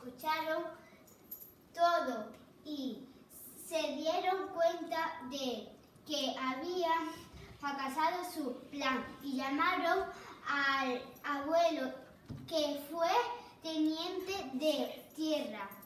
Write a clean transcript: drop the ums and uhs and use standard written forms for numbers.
escucharon todo y se dieron cuenta de que había fracasado su plan y llamaron al abuelo, que fue teniente de tierra.